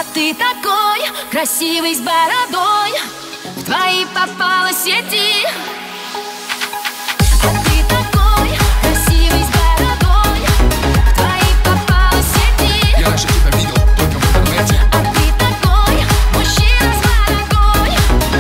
А ты такой красивый с бородой, в твои попала сети. А ты такой красивый с бородой, в твои попала сети. Я раньше тебя видел только в интернете. А ты такой мужчина с бородой,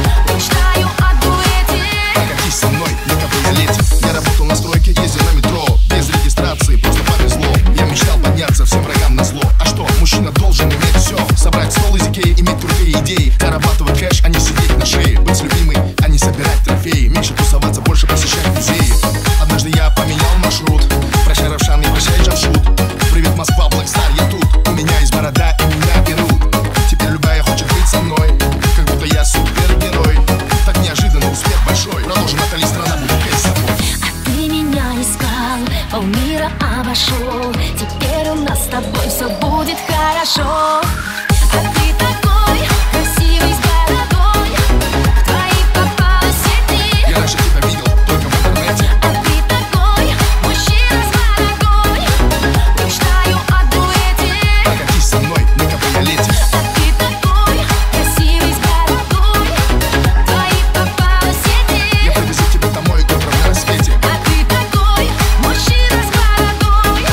мечтаю о дуэте. Прокатись со мной на кабриолете. Я работал на стройке, ездил на метро, без регистрации, просто повезло. Я мечтал подняться всем врагам на зло. А что, мужчина должен иметь все: собрать стол из Икеи, иметь крутые идеи, зарабатывать кэш, а не сидеть на шее, быть любимой, а не собирать трофеи, меньше тусоваться, больше посещать музеи. Однажды я поменял маршрут. Прощай, Равшан, и прощай, Джамшут. Привет, Москва, Блэкстар, я тут. У меня есть борода, и меня берут. Теперь любая хочет быть со мной, как будто я супергерой. Так неожиданно успех большой. Продолжим, Натали, страна будет петь с собой. А ты меня искал, полмира обошел. Теперь у нас с тобой все будет хорошо. А ты такой красивый с бородой, в твои попала сети. Я раньше тебя видел только в интернете. А ты такой мужчина с бородой, мечтаю о дуэте. Прокатись со мной на кабриолете. А ты такой красивый с бородой, в твои попала сети. Я привезу тебя домой утром на рассвете. А ты такой мужчина с бородой,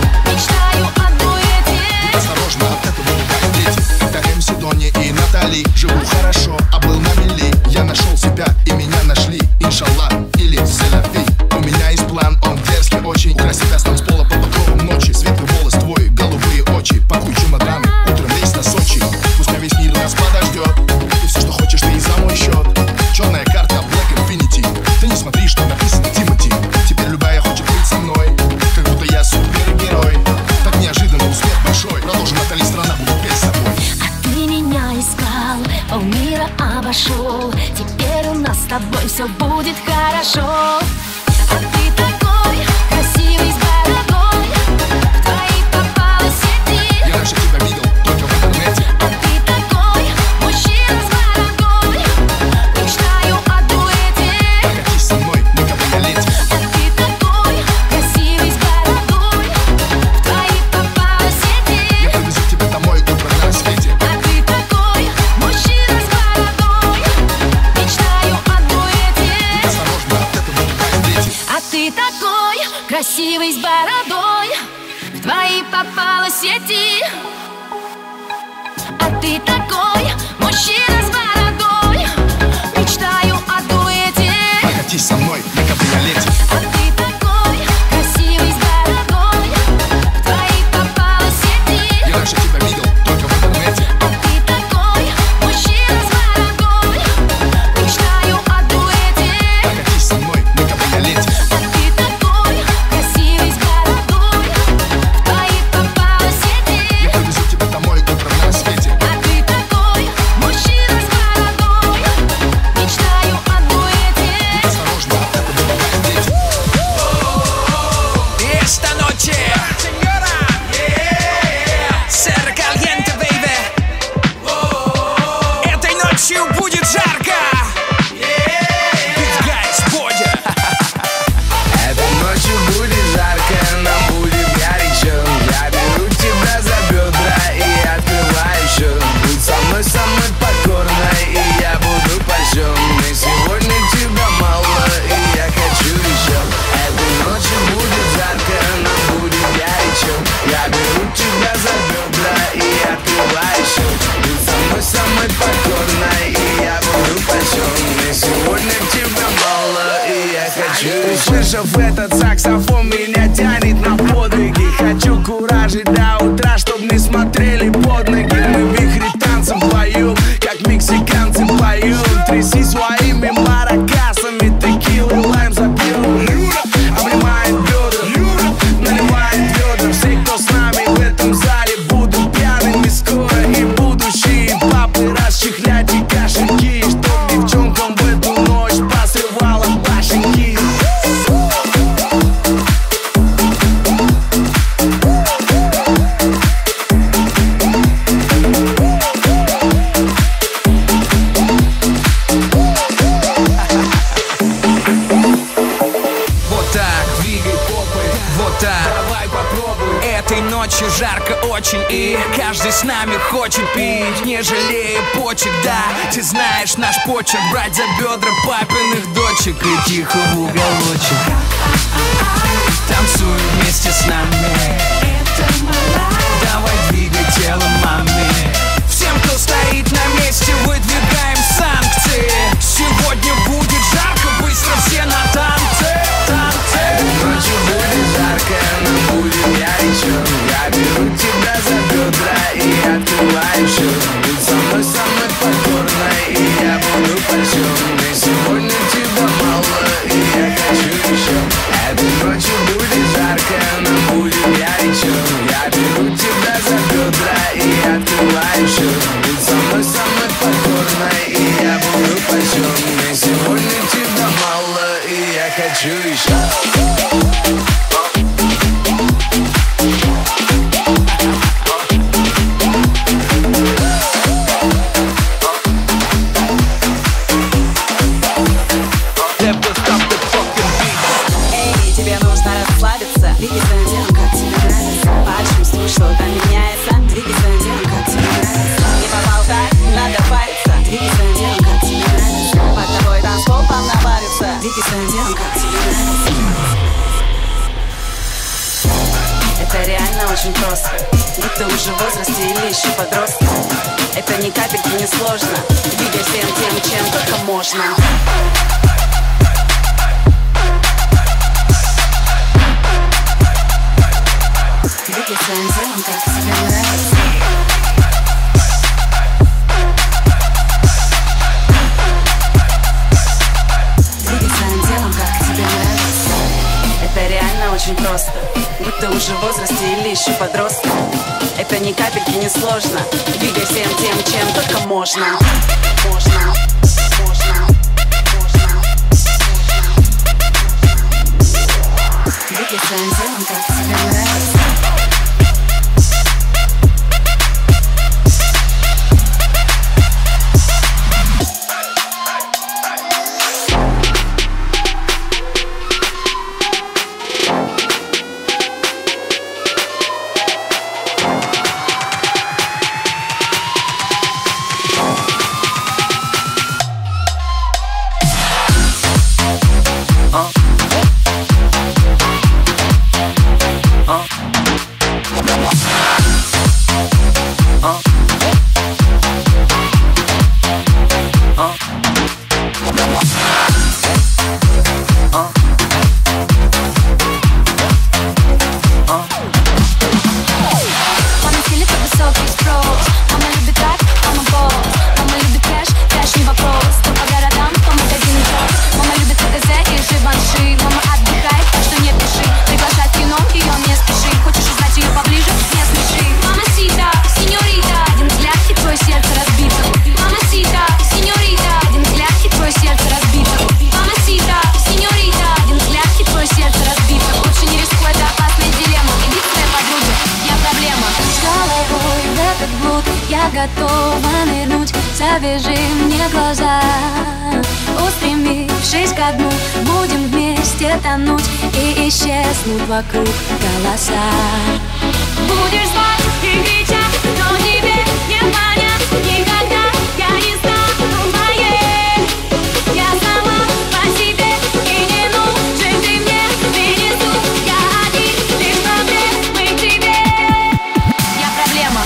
мечтаю о дуэте. Будь осторожна, от этого бывают дети. Это МС Дони и Натали. Живу хорошо, а был на мели. Я нашел себя и меня нашли. Иншаллах или селяфи. У меня есть план, он дерзкий очень. Украсть тебя с танцпола под покровом ночи. Светлый волос твой, голубые очи. Пакуй чемоданы, утром рейс на Сочи. Пускай весь мир нас подождет. И все, что хочешь, ты и за мой счет. Черная карта Black Infinity. Ты не смотри, что написано Тимати. Теперь любая хочет быть со мной, как будто я супергерой. Так неожиданно успех большой. Продолжим, Натали, страна будет петь с собой. А ты меня искал, полмира обошел. Теперь у нас с тобой все будет хорошо. А ты такой красивый с бородой, в твои попала сети. Я раньше тебя видел только в интернете. А ты такой мужчина с бородой, мечтаю о дуэте. Прокатись со мной на кабриолете. А ты такой красивый с бородой, в твои попала сети. Я привезу тебя домой утром на рассвете. А ты такой мужчина с бородой, мечтаю о дуэте. Будь осторожна, от этого бывают дети. А ты такой красивый с бородой, в твои попала сети. А ты такой мужчина с бородой, мечтаю о дуэте. Прокатись со мной на кабриолете. А ты такой красивый с бородой, в твои попала сети. Я раньше тебя видел только в интернете. А ты такой мужчина с бородой, мечтаю о дуэте. Прокатись со мной на кабриолете. А ты такой красивый с бородой, в твои попала сети. Я привезу тебя домой утром на рассвете. А ты такой мужчина с бородой, мечтаю о дуэте. Будь осторожна, от этого бывают дети. Esta noche, señora, ser caliente, baby. Этой ночью будет жарко. Big guys, Бодя. Этой ночью будет жарко, нам будет горячо. Я беру тебя за бедра и открываю счет. Будь со мной самой покорной, и я буду польщен. Мне сегодня тебя мало, и я хочу еще. Этой ночью будет жарко, нам будет горячо. Я беру тебя за бедра и открываю счет. Будь со мной самой покорной, и я буду польщен. Мне сегодня тебя мало, и я хочу еще. Услышав этот саксофон, меня тянет на подвиги. Хочу куражить до утра, чтоб не смотрели под ноги. Мы в вихре танцем поем, как мексиканцы поем. Тряси своими маракасами, текилы, лайм запьем. Обнимает бедра, наливает ведра. Все, кто с нами в этом зале, будут пьяными скоро. И будущие папы расчехлять и кошельки, чтоб девчонкам в эту ночь посрывала башеньки. с нами хочет пить, не жалея почек, да. Ты знаешь наш почерк, брать за бедра папиных дочек и тихо в уголочек. Танцуй вместе с нами, давай двигай телом, маме. Всем, кто стоит на месте, выдвигаем санкции. Сегодня будет жарко, быстро все на танцы. Ночью будет жарко, но будем горячо. Я беру тебя за бедра и открываю счет. Будь со мной самой покорной, и я буду польщен. Мне сегодня тебя мало, и я хочу еще. Этой ночью будет жарко, но будем горячо. Я беру тебя за бедра и открываю счет. Будь со мной самой покорной, и я буду польщен. Мне сегодня тебя мало, и я хочу еще. Двигай своим телом, как тебе нравится. Почувствуй, что-то меняется. Двигай своим телом, как тебе нравится. Не поболтай, надо париться. Двигай своим телом, как тебе нравится. Под тобой танцпол полноварится. Двигай своим телом, как тебе нравится. Это реально очень просто. Будто уже в возрасте или еще подросток. Это ни капельки не сложно. Двигай всем тем, чем только можно. Двигай своим телом, как тебе нравится. Двигай своим телом, как тебе нравится. Это реально очень просто. Будто уже в возрасте или еще подросток. Это ни капельки не сложно. Двигай всем тем, чем только можно. Можно. Двигай своим телом, как тебе нравится. Готова нырнуть, завяжи мне глаза. Устремившись ко дну, будем вместе тонуть и исчезнут вокруг голоса. Будешь звать и кричать, но тебе не понять никогда. Я не стану моей, я сама по себе, и не нужен ты мне принесу. Я один лишь проблемы к тебе. Я проблема.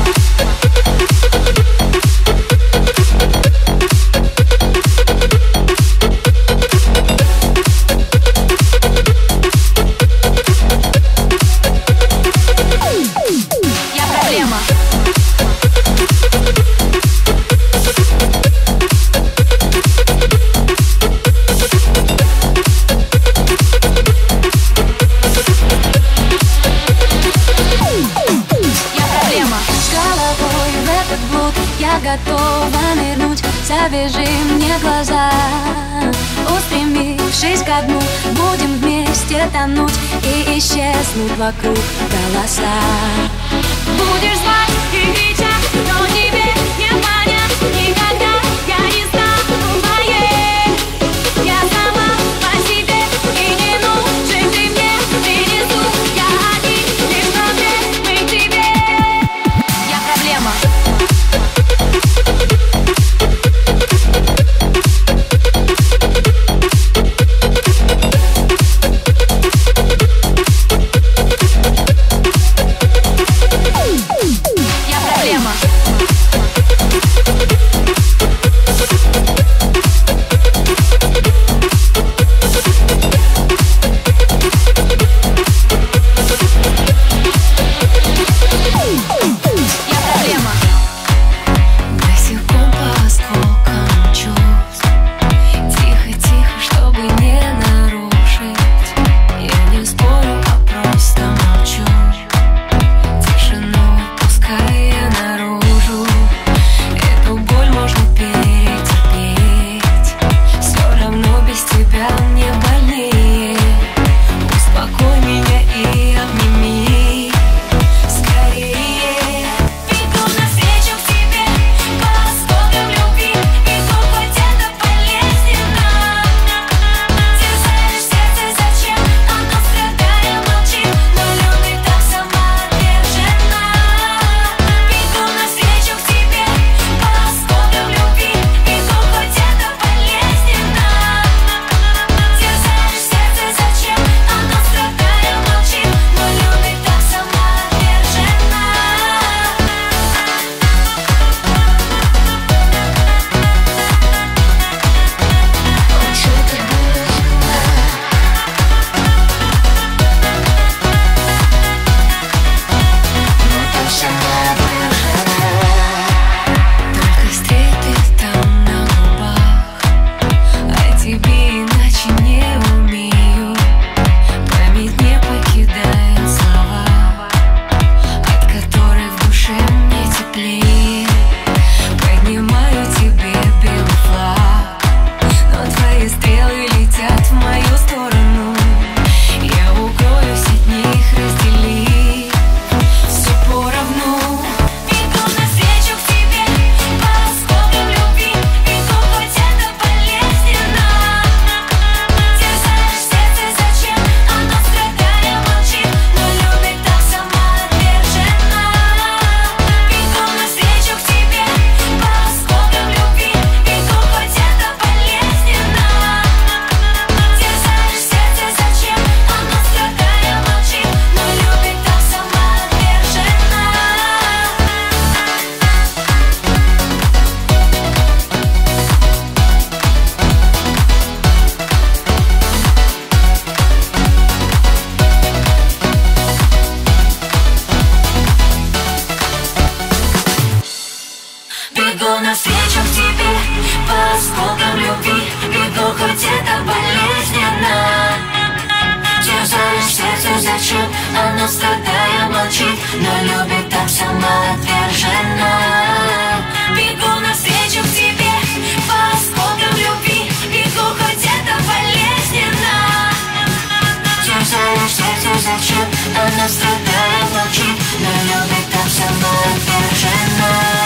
Готова нырнуть, завяжи мне глаза. Устремившись ко дну, будем вместе тонуть и исчезнут вокруг голоса. Будешь звать и кричать, но тебе не понять никогда. Я не стану моей, я сама по себе, и не нужен ты мне принесу. Я один лишь проблемы к тебе. Я проблема. Бегу навстречу к тебе по осколкам любви. Бегу, хоть это болезненно. Терзаешь сердце, зачем оно, страдая, молчит, но любит так самоотверженно. Бегу навстречу к тебе по осколкам любви. Бегу, хоть это болезненно. Терзаешь сердце, зачем оно, страдая, молчит, но любит так самоотверженно.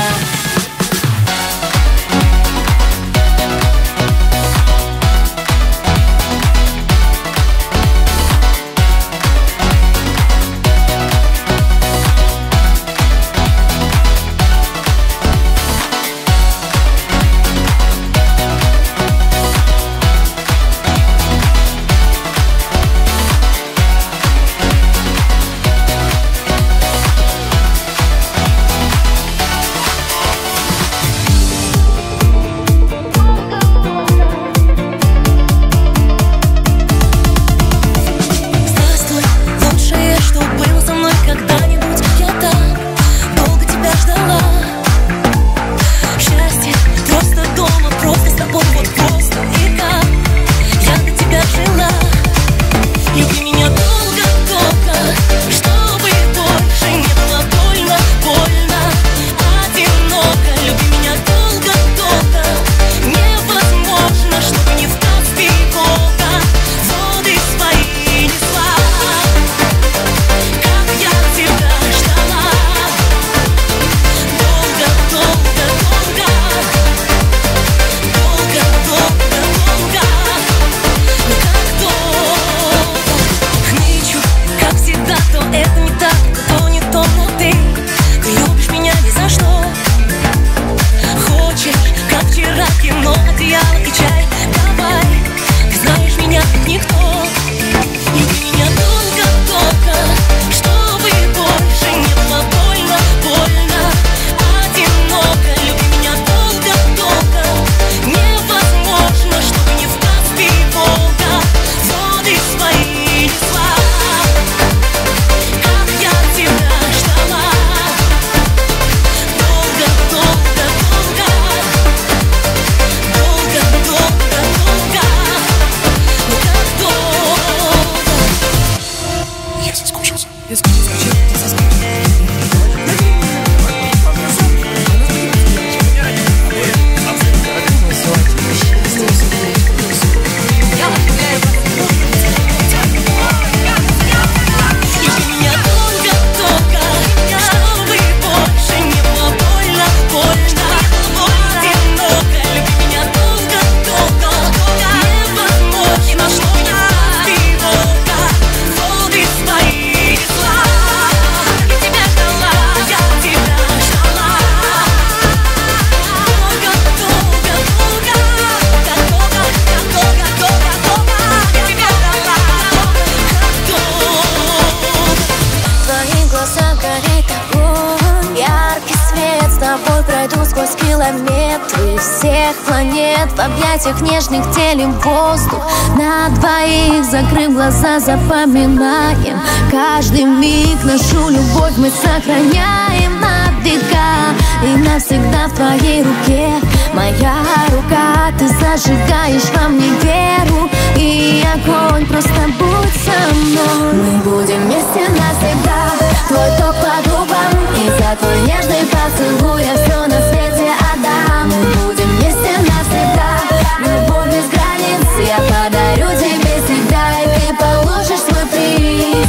Километры всех планет в объятиях нежных делим воздух. На двоих, закрыв глаза, запоминаем каждый миг. Нашу любовь мы сохраняем на века и навсегда в твоей руке. Моя рука, ты зажигаешь во мне веру и огонь, просто будь со мной. Мы будем вместе навсегда, твой ток по губам и за твой нежный поцелуй я все на свете отдам. Мы будем вместе навсегда, любовь без границ. Я подарю тебе себя, и ты получишь свой приз.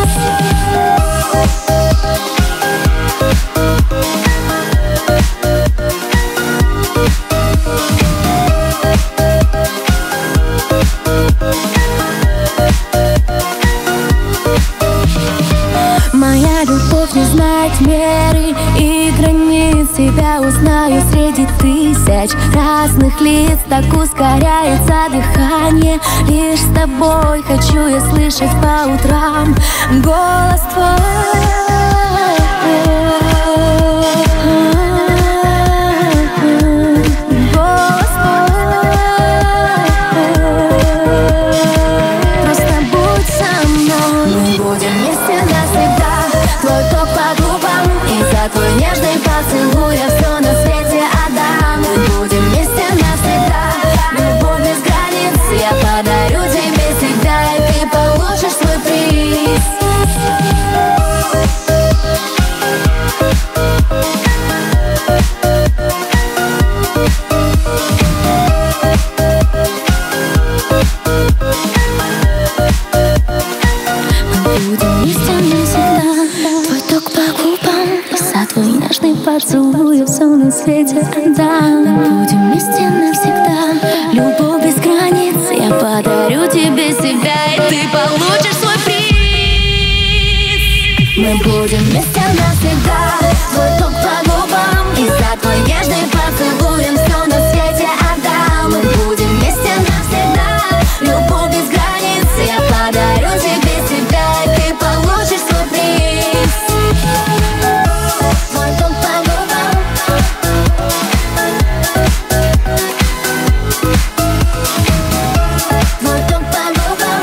Моя любовь не знает меры и границ. Тебя узнаю среди тысяч разных лиц. Так ускоряется дыхание. Лишь с тобой хочу я слышать по утрам голос твой. Голос твой. Просто будь со мной. Мы будем вместе навсегда. Твой ток по губам и за твой нежный поцелуй я все на свете поцелуев все на свете отдам. Мы будем вместе навсегда. Любовь без границ. Я подарю тебе себя, и ты получишь свой приз. Мы будем вместе навсегда. Твой ток по губам, и за твой нежный поцелуем все на свете отдам. Мы будем вместе навсегда. Любовь без границ. Я подарю тебе себя, и ты получишь свой приз. Твой ток по губам. Твой ток по губам.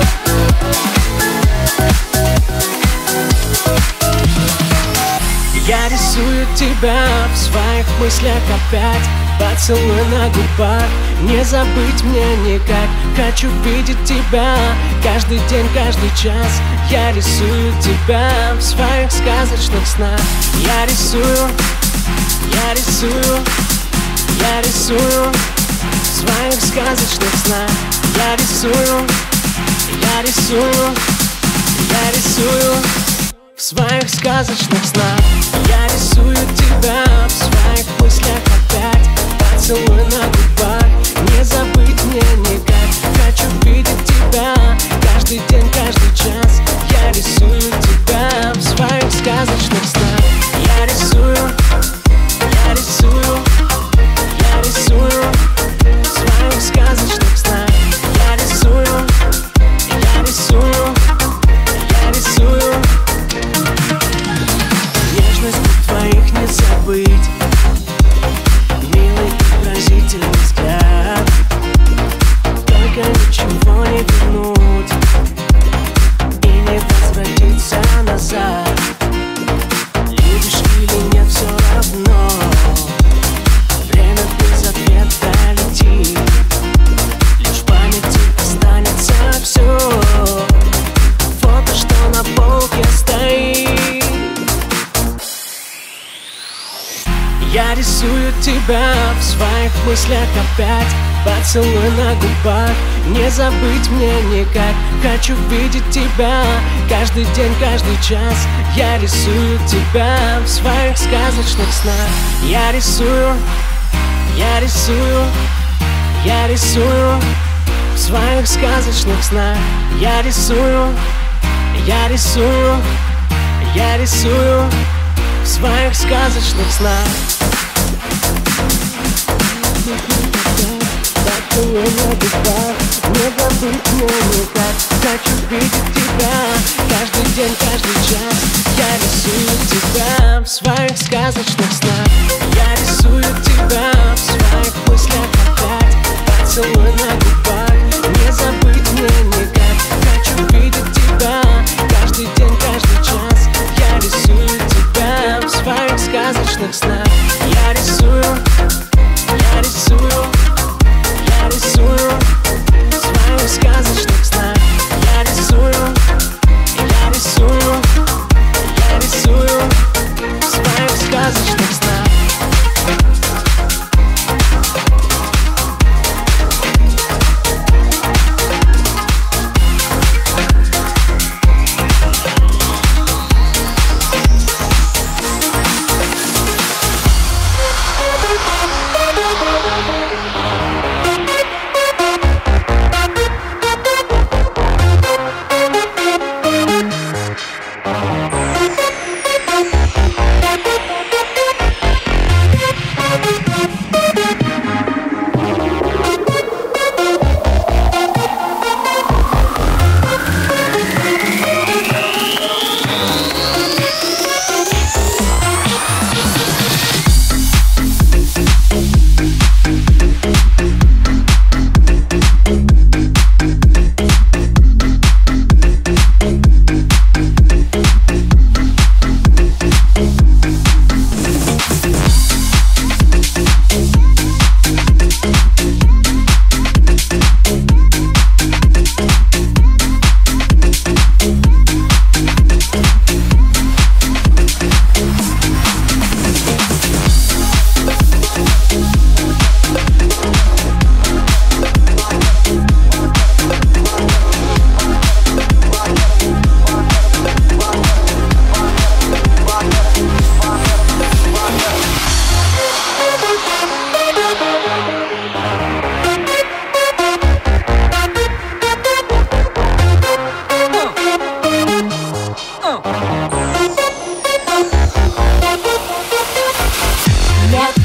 Я рисую тебя в своих мыслях опять. Поцелуй на губах, не забыть мне никак. Хочу видеть тебя каждый день, каждый час. Я рисую тебя в своих сказочных снах. Я рисую, я рисую, я рисую в своих сказочных снах. Я рисую, я рисую, я рисую в своих сказочных снах. Я рисую тебя в своих мыслях опять. Поцелуй на губах, не забыть мне никак. Хочу видеть тебя каждый день, каждый час. Я рисую тебя в своих сказочных снах. Я рисую, я рисую, я рисую в своих сказочных снах. Я рисую, я рисую, я рисую. Нежность твоих не забыть. Милый и выразительный взгляд. Только ничего не вернуть и не возвратиться назад. Любишь или нет, все равно. Время без ответа летит. Лишь в памяти останется все. Фото, что на полке стоит. Я рисую тебя в своих мыслях опять. Поцелуй на губах, не забыть мне никак. Хочу видеть тебя каждый день, каждый час. Я рисую тебя в своих сказочных снах. Я рисую, я рисую, я рисую в своих сказочных снах. Я рисую, я рисую, я рисую в своих сказочных снах. Поцелуй на губах, не забыть мне никак. Хочу видеть тебя каждый день, каждый час. Я рисую тебя в своих сказочных снах. Я рисую тебя в своих мыслях опять. Поцелуй на губах, не забыть мне никак. Хочу видеть тебя каждый день, каждый час. Я рисую тебя в своих сказочных снах. Я рисую, я рисую, я рисую в своих сказочных снах. Я рисую, я рисую, я рисую в своих сказочных снах.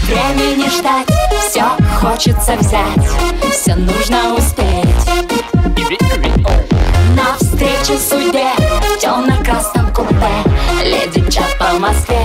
времени ждать. Все хочется взять, все нужно успеть. Навстречу судьбе в темно-красном купе леди мчат по Москве.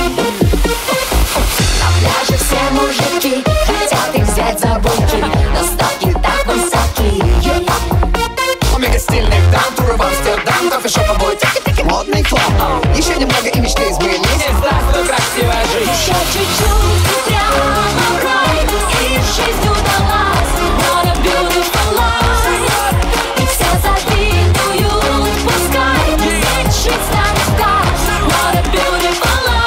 На пляже все мужики хотят их взять за буки, но ставки так высоки. Мега стильных дам, туры в Амстердам, кофешоповой тики-тики, модный флаг. Еще немного и мечты изменились. Здравствуй, красивая жизнь. Еще чуть-чуть прямо в рай, и жизнь удалась. What a beautiful life. И все завидуют, пускай ведь жизнь станет так. What a beautiful life.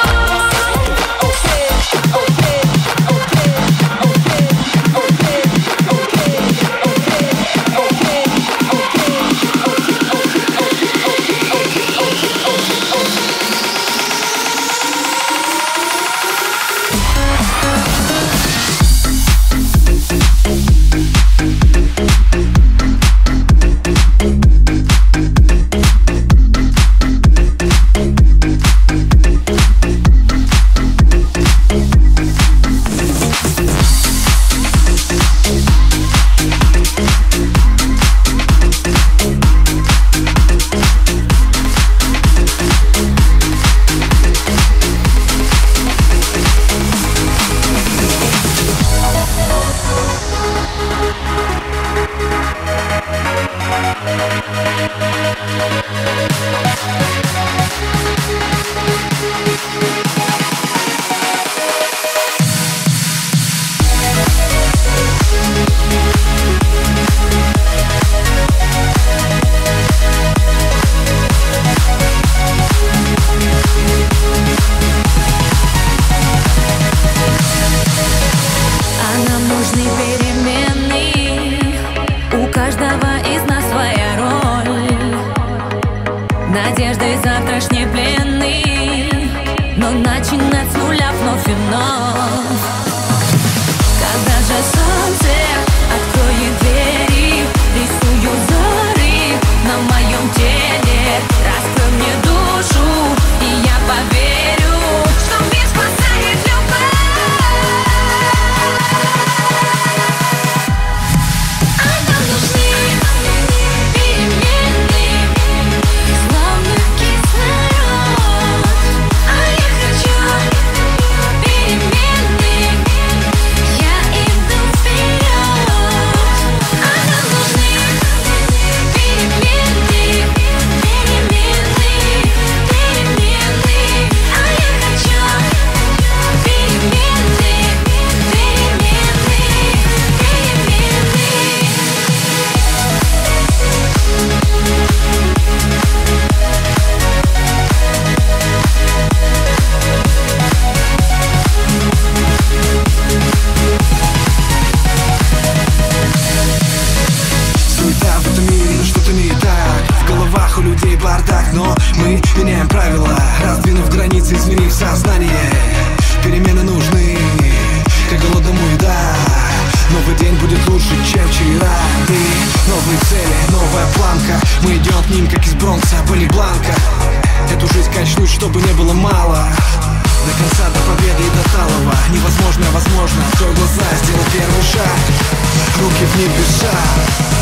Надеждой завтрашней пленный, но начинать с нуля вновь и вновь. Когда же солнце откроет двери, рисую зоры на моем теле. Раскрой мне душу, и я поверю, что мир спасает любовь. А нам нужны перемены, словно кислород. А я хочу перемены, я иду вперед. А нам нужны перемены, перемены, перемены. А я хочу перемены, перемены, Суета в этом мире, но что-то не так. В головах у людей бардак, но мы меняем правила, раздвинув границы, изменив сознание. Перемены нужны, как голодному еда. Новый день будет лучше, чем вчера. Ты, новые цели, новая планка. Мы идем к ним, как из Бронкса, были Бланка. Эту жизнь качнуть, чтобы не было мало. До конца, до победы и до талого. Невозможно, возможно. Открой глаза, сделай первый шаг. Руки в небеса.